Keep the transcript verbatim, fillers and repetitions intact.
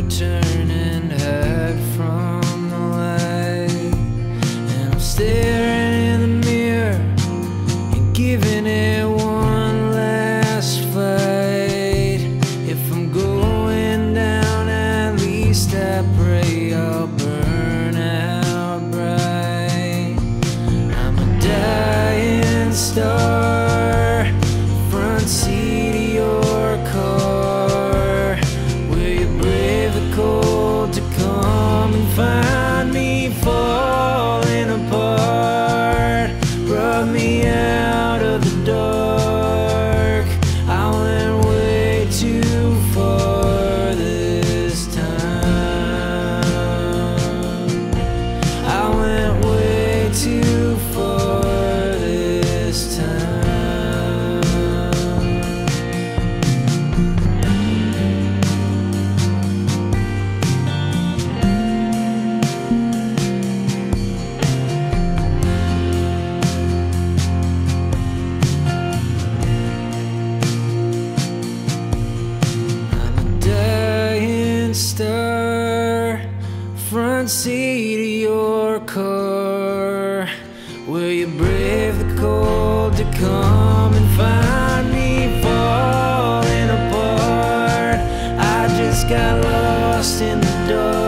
turn and hide from the light. And I'm staring in the mirror and giving it one last fight. If I'm going down, at least I pray I'll burn out bright. I'm a dying star, front seat of your car. Will you brave the cold to come and find me falling apart? Brought me out of the dark. I went way too far this time. I went way too far this time. I'm a dying star, front seat of your car. Will you brave the cold to come and find me falling apart? I just got lost in the dark.